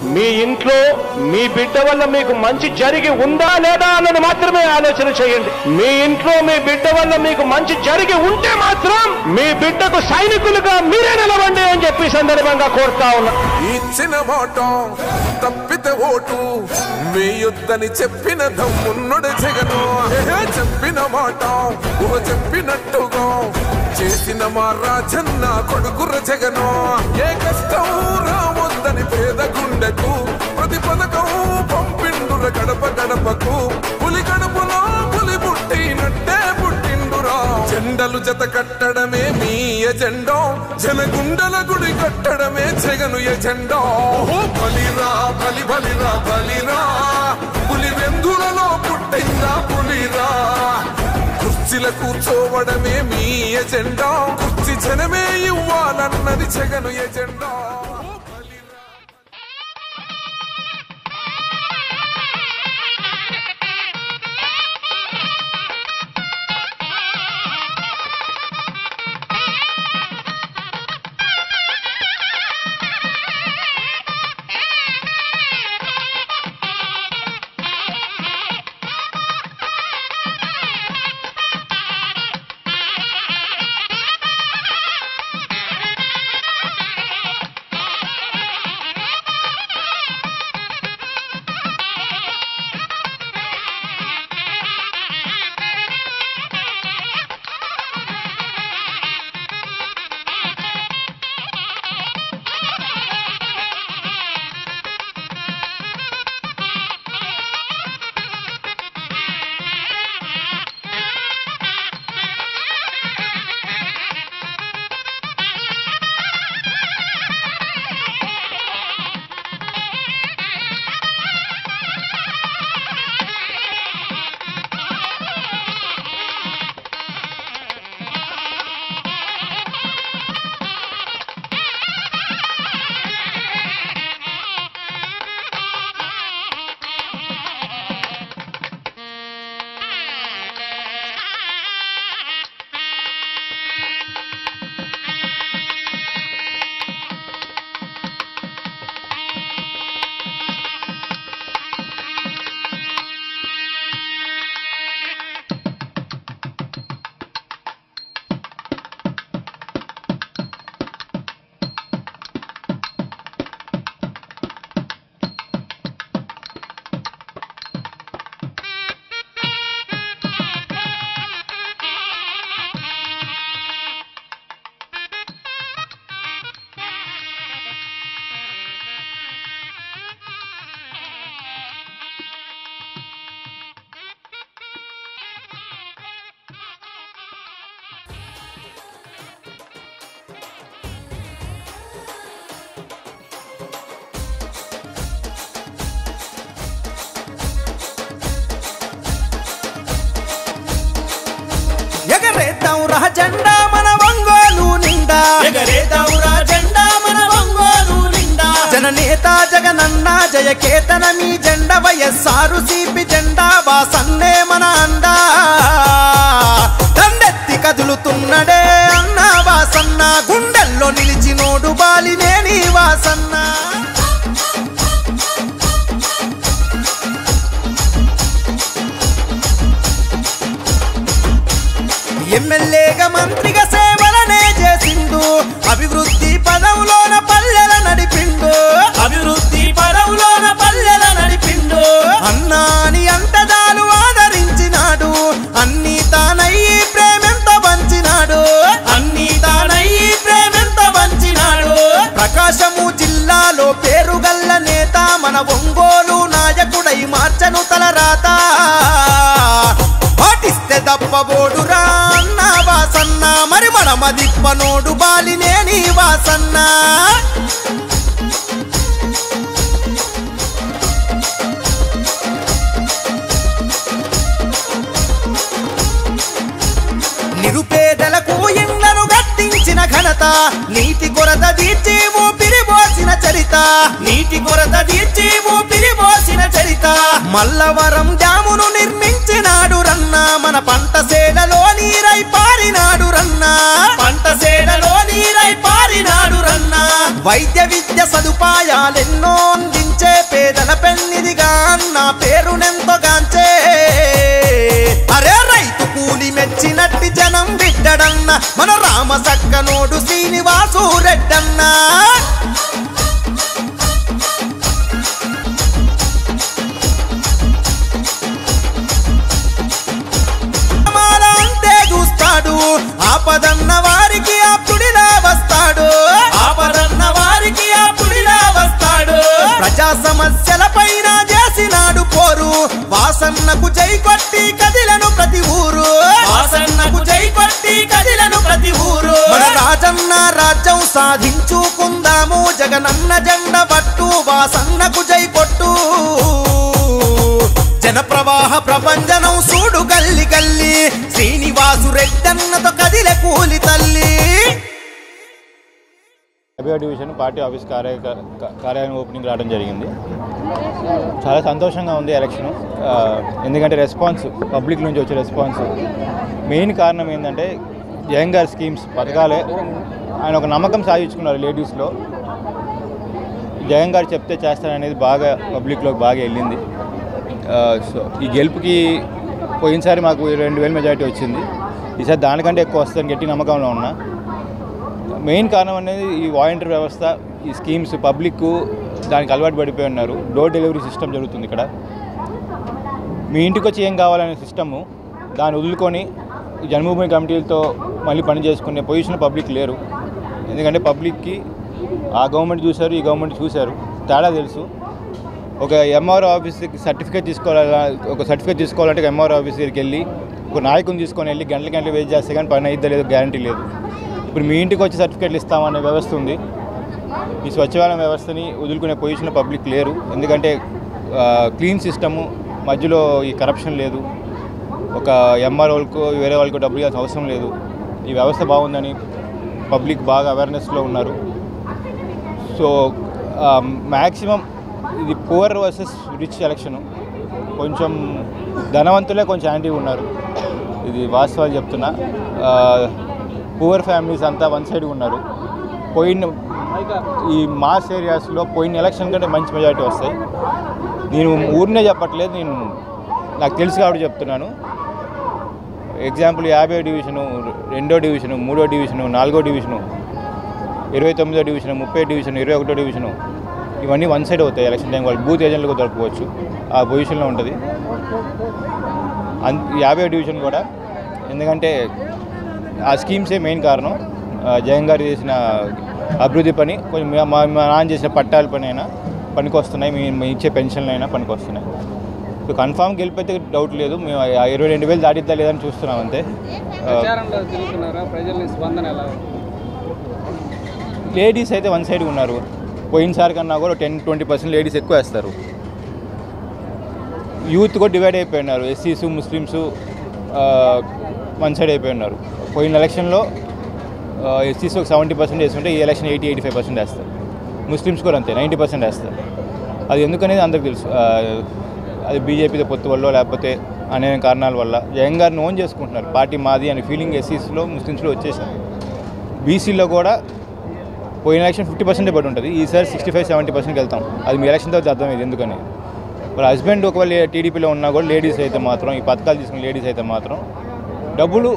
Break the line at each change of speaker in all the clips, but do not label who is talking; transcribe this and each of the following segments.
మీ ఇంట్లో మీ బిడ్డ వల్ల మీకు మంచి జరిగి ఉందా లేదా అన్నది మాత్రమే ఆలోచన చేయండి. మీ ఇంట్లో మీ బిడ్డ వల్ల మీకు మంచి జరిగి ఉంటే మాత్రం మీ బిడ్డకు సైనికులుగా మీరే నిలవండి అని చెప్పి సందర్భంగా కోరుతా ఉన్నా.
ఇచ్చిన మాట తప్పితే ఓటు వేయొద్దని చెప్పిన దమ్మున్నడు జగను. చెప్పిన మాట చెప్పినట్టుగా చేసిన మా రాజన్న కొడుకుర జగను. ఏ కష్టం రావద్దని పేద గుండెకు ప్రతి పథకం పంపిండుర గడప గడపకు. పులి గడపలో పులి పుట్టినట్టే పుట్టిండురా. జెండలు జత కట్టడమే మీ ఎజెండా, జనగుండల గుడి కట్టడమే జగను ఎజెండా. బలిరా బలి బలిరా బలిరా, పులి వెందులలో పుట్టిందా పులిరా. కుర్చీల కూర్చోవడమే మీ ఎజెండా, కుర్చీ జనమే ఇవ్వాలన్నది జగను ఎజెండా.
ఎగరేద్దాంరా జెండా మన ఒంగోలు నిండా, ఎగరేద్దాంరా జెండా మన ఒంగోలు నిండా. జననేత జగనన్న జయకేతన మీ జెండా, వైఎస్ఆర్సీపీ జెండా వాసన్నే మన అండా. దండెత్తి కదులుతున్నడే అన్న వాసన్న, గుండెల్లో నిలిచినోడు బాలినేని వాసన్న. ఎమ్మెల్యేగా మంత్రిగా సేవలనే చేసిండు, అభివృద్ధి పదవులోన పల్లెల నడిపిండు, అభివృద్ధి పదవులోన పల్లెల నడిపిండు. అన్నాని అంటదాలు ఆదరించినాడు, అన్ని తానయ్యి ప్రేమెంత పంచినాడు, అన్ని తానయ్యి ప్రేమెంత పంచినాడు. ప్రకాశము జిల్లాలో పేరుగల్ల నేత మన ఒంగోలు నాయకుడై మార్చను తలరాత. పాటిస్తే దప్పబోడురా అన్న వాసన్న, మరి మనమ దిప్పనోడు బాలినేని వాసన్న. నిరుపేదలకు ఇళ్లను గట్టించిన ఘనత, నీటి కొరత తీర్చి ఊపిరి పోసిన చరిత, నీటి కొరత తీర్చి ఊపిరి పోసిన చరిత. మల్లవరం డ్యామును నిర్మించినాడు రన్న, మన పంట సేలలో నీరై పారినాడు రన్న, పంట సేలలో నీరై పారినాడు రన్న. వైద్య విద్య సదుపాయాలెన్నో అందించే బిడ్డడన్న మన రామ సక్కనోడు శ్రీనివాసు రెడ్డన్న అంటే చూస్తాడు ఆపదన్న వారికి ఆప్తుడిలా వస్తాడు ఆపదన్న వారికి ఆప్తుడిలా వస్తాడు ప్రజా సమస్యల పైన చేసినాడు పోరు వాసన్నకు జై కొట్టి కదిలను ప్రతి ఊరు వాసన్నకు జై కొట్టి కదిలను ప్రతి ఊరు మన రాజన్న రాజ్యం సాధించుకుందాము జగనన్న జెండ పట్టు వాసన్నకు జై కొట్టు జన ప్రవాహ ప్రపంచనం చూడు గల్లి గల్లి శ్రీనివాసు రెడ్డన్నతో కదిలే కూలి తల్లి
డివిజన్ పార్టీ ఆఫీస్ కార్యాలయం ఓపెనింగ్ రావడం జరిగింది. చాలా సంతోషంగా ఉంది ఎలక్షన్. ఎందుకంటే రెస్పాన్స్ పబ్లిక్ నుంచి వచ్చే రెస్పాన్స్ మెయిన్ కారణం ఏంటంటే జగన్ గారి స్కీమ్స్ పథకాలే ఆయన ఒక నమ్మకం సాధించుకున్నారు లేడీస్లో. జగన్ గారు చెప్తే చేస్తారనేది బాగా పబ్లిక్లోకి బాగా వెళ్ళింది. సో ఈ గెలుపుకి పోయినసారి మాకు 2000 మెజారిటీ వచ్చింది. ఈసారి దానికంటే ఎక్కువ వస్తుందని గట్టి నమ్మకంలో ఉన్నా. మెయిన్ కారణం అనేది ఈ వాలంటీర్ వ్యవస్థ, ఈ స్కీమ్స్ పబ్లిక్ దానికి అలవాటు పడిపోయి ఉన్నారు. డోర్ డెలివరీ సిస్టమ్ జరుగుతుంది ఇక్కడ. మీ ఇంటికి వచ్చి ఏం కావాలనే సిస్టము దాన్ని వదులుకొని జన్మభూమి కమిటీలతో మళ్ళీ పని చేసుకునే పొజిషన్ పబ్లిక్ లేరు. ఎందుకంటే పబ్లిక్కి ఆ గవర్నమెంట్ చూశారు, ఈ గవర్నమెంట్ చూశారు, తేడా తెలుసు. ఒక ఎంఆర్ఓ ఆఫీస్కి సర్టిఫికేట్ తీసుకోవాలంటే ఎంఆర్ఓ ఆఫీస్ దగ్గరికి వెళ్ళి ఒక నాయకుని తీసుకొని వెళ్ళి గంటలు వెయిట్ చేస్తే కానీ పని అయిద్దా లేదు గ్యారంటీ లేదు. ఇప్పుడు మీ ఇంటికి వచ్చి సర్టిఫికేట్లు ఇస్తామనే వ్యవస్థ ఉంది. ఈ సచివాలయం వ్యవస్థని వదులుకునే పొజిషన్లో పబ్లిక్ లేరు. ఎందుకంటే క్లీన్ సిస్టము, మధ్యలో ఈ కరప్షన్ లేదు. ఒక ఎంఆర్ఓలకు వేరే వాళ్ళకు డబ్బులు ఇవ్వాల్సిన అవసరం లేదు. ఈ వ్యవస్థ బాగుందని పబ్లిక్ బాగా అవేర్నెస్లో ఉన్నారు. సో మ్యాక్సిమం ఇది పూర్ వర్సెస్ రిచ్ ఎలక్షను. కొంచెం ధనవంతులే కొంచెం యాంటీ ఉన్నారు. ఇది వాస్తవాలు చెప్తున్నా. పూర్ ఫ్యామిలీస్ అంతా వన్ సైడ్ ఉన్నారు. ఈ మాస్ ఏరియాస్లో పోయిన ఎలక్షన్ కంటే మంచి మెజారిటీ వస్తాయి. నేను ఊరినే చెప్పట్లేదు, నేను నాకు తెలుసు కాబట్టి చెప్తున్నాను. ఎగ్జాంపుల్ 50వ డివిజను, 2వ డివిజను, 3వ డివిజను, 4వ డివిజను, 29వ డివిజను, 30వ డివిజను, 21వ డివిజను, ఇవన్నీ వన్ సైడ్ అవుతాయి. ఎలక్షన్ టైం వాళ్ళు బూత్ ఏజెంట్లకు దొరకవచ్చు, ఆ పొజిషన్లో ఉంటుంది. 50వ డివిజన్ కూడా, ఎందుకంటే ఆ స్కీమ్సే మెయిన్ కారణం. జగన్ గారు చేసిన అభివృద్ధి పని, కొంచెం మా నాన్న చేసిన పట్టాల పని అయినా పనికి వస్తున్నాయి, మేము ఇచ్చే పెన్షన్లు అయినా పనికి వస్తున్నాయి. సో కన్ఫామ్ గెలిపితే డౌట్ లేదు. మేము 22,000 దాటిద్దా లేదని చూస్తున్నాం అంతే. లేడీస్ అయితే వన్ సైడ్ ఉన్నారు. పోయినసారి కన్నా కూడా 10-20% లేడీస్ ఎక్కువ వేస్తారు. యూత్ కూడా డివైడ్ అయిపోయినారు. ఎస్సీస్, ముస్లిమ్స్ వన్ సైడ్ అయిపోయి ఉన్నారు. పోయిన ఎలక్షన్లో ఎస్సీస్ ఒక 70% వేస్తుంటే ఈ ఎలక్షన్ 80-85% వేస్తారు. ముస్లిమ్స్ కూడా అంతే 90% వేస్తారు. అది ఎందుకనేది అందరికి తెలుసు. అది బీజేపీతో పొత్తు వల్ల లేకపోతే అనేక కారణాల వల్ల జగన్ గారిని ఓన్ చేసుకుంటున్నారు. పార్టీ మాది అనే ఫీలింగ్ ఎస్సీస్లో, ముస్లిమ్స్లో వచ్చేసారు. బీసీలో కూడా పోయిన ఎలక్షన్ 50% పడి ఉంటుంది. ఈసారి 65-70%కి వెళ్తాం. అది మీ ఎలక్షన్ తర్వాత అర్థమైంది ఎందుకని. వాళ్ళ హస్బెండ్ ఒకవేళ టీడీపీలో ఉన్నా కూడా లేడీస్ అయితే మాత్రం, ఈ పథకాలు తీసుకున్న లేడీస్ అయితే మాత్రం డబ్బులు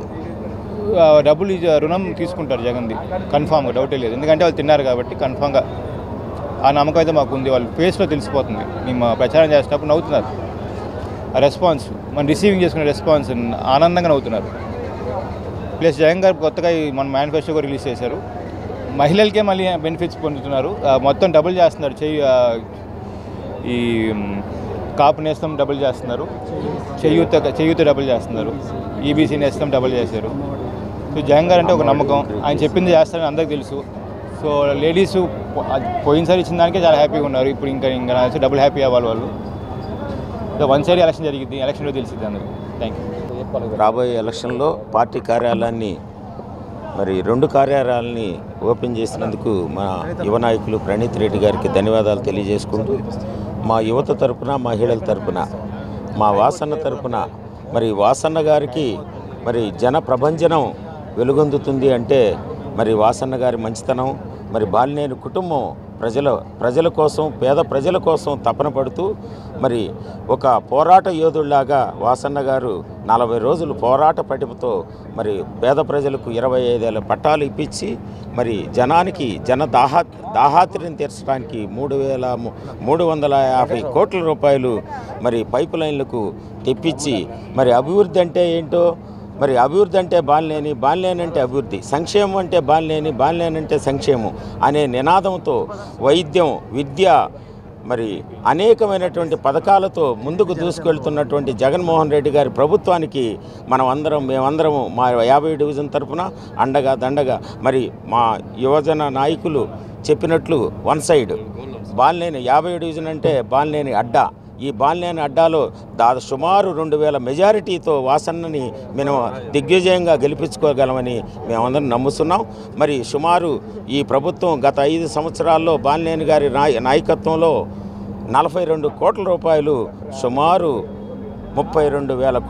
రుణం తీసుకుంటారు జగన్ది కన్ఫామ్గా, డౌటే లేదు. ఎందుకంటే వాళ్ళు తిన్నారు కాబట్టి కన్ఫామ్గా ఆ నమ్మకం అయితే మాకు ఉంది. వాళ్ళ ఫేస్లో తెలిసిపోతుంది. మేము ప్రచారం చేసేటప్పుడు నవ్వుతున్నారు. ఆ రెస్పాన్స్, మనం రిసీవింగ్ చేసుకునే రెస్పాన్స్ ఆనందంగా నవ్వుతున్నారు. ప్లస్ జగన్ గారు కొత్తగా మన మేనిఫెస్టో కూడా రిలీజ్ చేశారు. మహిళలకే మళ్ళీ బెనిఫిట్స్ పొందుతున్నారు. మొత్తం డబుల్ చేస్తున్నారు. ఈ కాపు నేస్తం డబుల్ చేస్తున్నారు, చేయూత డబుల్ చేస్తున్నారు, ఈబీసీ నేస్తం డబుల్ చేశారు. సో జగన్ గారు అంటే ఒక నమ్మకం, ఆయన చెప్పింది చేస్తారని అందరికీ తెలుసు. సో లేడీస్ పోయినసారి ఇచ్చిన దానికే చాలా హ్యాపీగా ఉన్నారు. ఇప్పుడు ఇంకా డబుల్ హ్యాపీ అవ్వాలి వాళ్ళు. సో వన్ సైడ్ ఎలక్షన్ జరిగింది, ఎలక్షన్లో తెలిసింది అందరికీ. Thank you.
రాబోయే ఎలక్షన్లో పార్టీ కార్యాలయాన్ని, మరి 2 కార్యాలయాలని ఓపెన్ చేసినందుకు మా యువ నాయకులు ప్రణీత్ రెడ్డి గారికి ధన్యవాదాలు తెలియజేసుకుంటూ, మా యువత తరపున, మహిళల తరపున, మా వాసన్న తరపున, మరి వాసన్న గారికి మరి జన ప్రభంజనం వెలుగొందుతుంది అంటే మరి వాసన్న గారి మంచితనం, మరి బాలినేని కుటుంబం ప్రజల కోసం, పేద ప్రజల కోసం తపన పడుతూ మరి ఒక పోరాట యోధుల్లాగా వాసన్న గారు 40 రోజులు పోరాట పటిమతో మరి పేద ప్రజలకు 25 ఏళ్ల పట్టాలు ఇప్పించి మరి జనానికి దాహాత్రిని తీర్చడానికి 3,350 కోట్ల రూపాయలు మరి పైప్ లైన్లకు తెప్పించి మరి అభివృద్ధి అంటే ఏంటో, మరి అభివృద్ధి అంటే బాన్లేని, బాన్లేని అంటే అభివృద్ధి, సంక్షేమం అంటే బాన్లేని, బాన్లేని అంటే సంక్షేమం అనే నినాదంతో వైద్యం, విద్య మరి అనేకమైనటువంటి పథకాలతో ముందుకు దూసుకెళ్తున్నటువంటి జగన్మోహన్ రెడ్డి గారి ప్రభుత్వానికి మేమందరము మా 50 డివిజన్ తరఫున అండగా దండగా మరి మా యువజన నాయకులు చెప్పినట్లు వన్ సైడ్ బాన్లేని 50 డివిజన్ అంటే బాన్లేని అడ్డా, ఈ బాన్లేని అడ్డాలో సుమారు 2,000 మెజారిటీతో వాసన్నని మేము దిగ్విజయంగా గెలిపించుకోగలమని మేమందరం నమ్ముతున్నాం. మరి సుమారు ఈ ప్రభుత్వం గత 5 సంవత్సరాల్లో బాన్లేని గారి నాయకత్వంలో 42 కోట్ల రూపాయలు సుమారు 32,000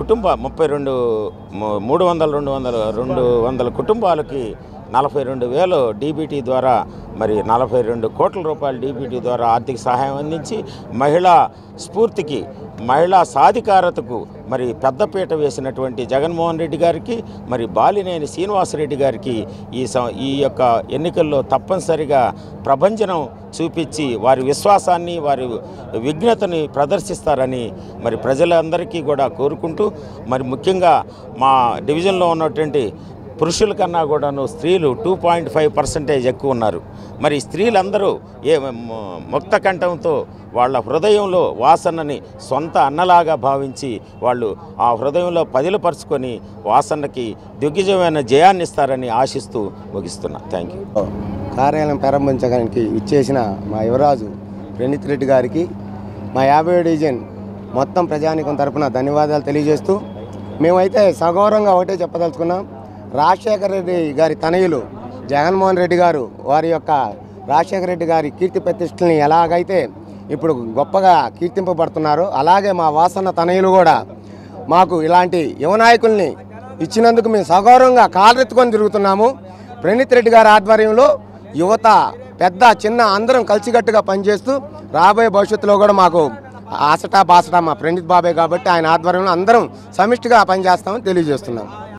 కుటుంబాలకి 42,000 డీబీటీ ద్వారా మరి 42 కోట్ల రూపాయల డీబీటీ ద్వారా ఆర్థిక సహాయం అందించి మహిళా స్ఫూర్తికి, మహిళా సాధికారతకు మరి పెద్దపీట వేసినటువంటి జగన్మోహన్ రెడ్డి గారికి మరి బాలినేని శ్రీనివాసరెడ్డి గారికి ఈ యొక్క ఎన్నికల్లో తప్పనిసరిగా ప్రభంజనం చూపించి వారి విశ్వాసాన్ని, వారి విఘ్నతని ప్రదర్శిస్తారని మరి ప్రజలందరికీ కూడా కోరుకుంటూ మరి ముఖ్యంగా మా డివిజన్లో ఉన్నటువంటి పురుషుల కన్నా కూడాను స్త్రీలు 2.5% ఎక్కువ ఉన్నారు. మరి స్త్రీలందరూ ముక్త కంఠంతో వాళ్ళ హృదయంలో వాసన్నని సొంత అన్నలాగా భావించి వాళ్ళు ఆ హృదయంలో పదిలపరుచుకొని వాసన్నకి దిగ్విజయమైన జయాన్ని ఇస్తారని ఆశిస్తూ ముగిస్తున్నా. Thank you.
కార్యాలయం ప్రారంభించడానికి ఇచ్చేసిన మా యువరాజు ప్రణీత్ రెడ్డి గారికి మా 50 డివిజన్ మొత్తం ప్రజానికం తరపున ధన్యవాదాలు తెలియజేస్తూ, మేమైతే సగౌరవంగా ఒకటే చెప్పదలుచుకున్నాం. రాజశేఖర రెడ్డి గారి తనయులు జగన్మోహన్ రెడ్డి గారు వారి యొక్క రాజశేఖర రెడ్డి గారి కీర్తి ప్రతిష్టల్ని ఎలాగైతే ఇప్పుడు గొప్పగా కీర్తింపబడుతున్నారో అలాగే మా వాసన్న తనయులు కూడా మాకు ఇలాంటి యువనాయకుల్ని ఇచ్చినందుకు మేము సగౌరవంగా కాలరెత్తుకొని తిరుగుతున్నాము. ప్రణీత్ రెడ్డి గారి ఆధ్వర్యంలో యువత పెద్ద చిన్న అందరం కలిసికట్టుగా పనిచేస్తూ రాబోయే భవిష్యత్తులో కూడా మాకు ఆసటా బాసటా మా ప్రణీత్ బాబాయ్ కాబట్టి ఆయన ఆధ్వర్యంలో అందరం సమిష్టిగా పనిచేస్తామని తెలియజేస్తున్నాం.